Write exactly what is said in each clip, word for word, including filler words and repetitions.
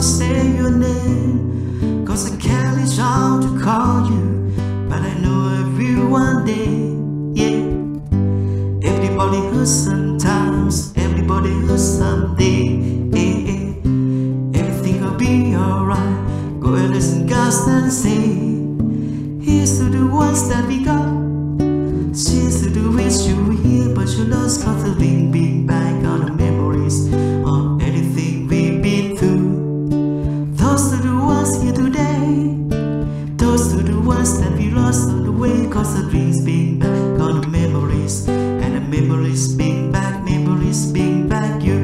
say your name, 'cause I can't reach out to call you, but I know every one day, yeah. Everybody hurts sometimes, everybody hurts someday, eh, eh. Everything will be alright. Go and listen, God and say, here's to the ones that we got. Cheers to the wish you were here, but you lost constantly being back on the memories of anything we've been through. Those to the ones here today, those to the ones that we lost on the way, 'cause the dreams being back on the memories, and the memories being back, memories being back. You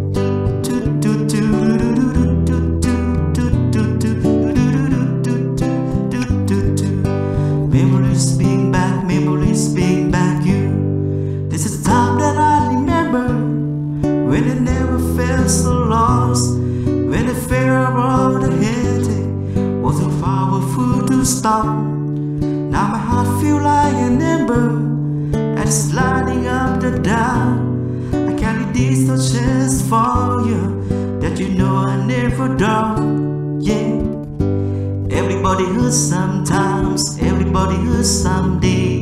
memories being back, memories being back. You, this is time that I remember, when I never felt so lost, when the fear of all the headache was too powerful to stop. Now my heart feel like an ember, and it's lighting up the dark. I carry these torches for you, that you know I never drop, yeah. Everybody hurts sometimes, everybody hurts someday.